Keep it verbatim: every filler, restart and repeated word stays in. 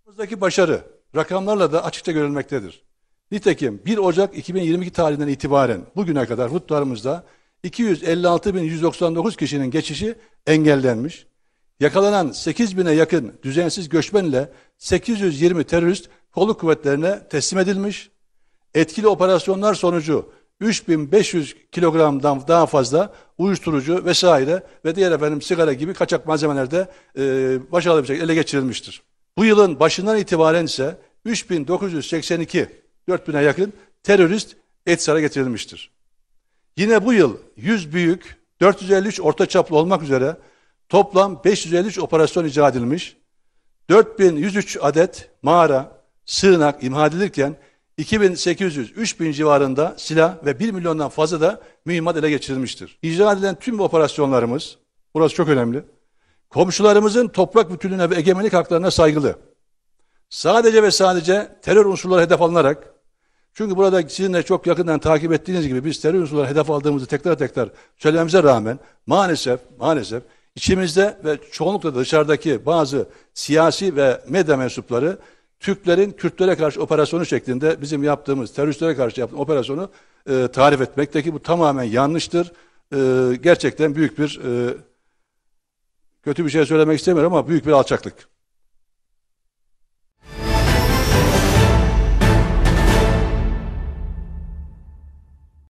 Buradaki başarı rakamlarla da açıkça görülmektedir. Nitekim bir Ocak iki bin yirmi iki tarihinden itibaren bugüne kadar hudutlarımızda iki yüz elli altı bin yüz doksan dokuz kişinin geçişi engellenmiş. Yakalanan sekiz bine yakın düzensiz göçmen ile sekiz yüz yirmi terörist kolluk kuvvetlerine teslim edilmiş. Etkili operasyonlar sonucu üç bin beş yüz kilogramdan daha fazla uyuşturucu vesaire ve diğer efendim sigara gibi kaçak malzemeler de e, başarılı bir şekilde ele geçirilmiştir. Bu yılın başından itibaren ise üç bin dokuz yüz seksen iki, dört bine yakın terörist etkisiz hale getirilmiştir. Yine bu yıl yüz büyük, dört yüz elli üç orta çaplı olmak üzere toplam beş yüz elli üç operasyon icra edilmiş, dört bin yüz üç adet mağara, sığınak imha edilirken iki bin sekiz yüz, üç bin civarında silah ve bir milyondan fazla da mühimmat ele geçirilmiştir. İcra edilen tüm bu operasyonlarımız, burası çok önemli, komşularımızın toprak bütünlüğüne ve egemenlik haklarına saygılı. Sadece ve sadece terör unsurları hedef alınarak, çünkü burada sizinle çok yakından takip ettiğiniz gibi biz terör unsurları hedef aldığımızı tekrar tekrar söylememize rağmen maalesef maalesef içimizde ve çoğunlukla da dışarıdaki bazı siyasi ve medya mensupları Türklerin Kürtlere karşı operasyonu şeklinde bizim yaptığımız, teröristlere karşı yaptığımız operasyonu e, tarif etmekteki bu tamamen yanlıştır. E, gerçekten büyük bir, e, kötü bir şey söylemek istemiyorum ama büyük bir alçaklık.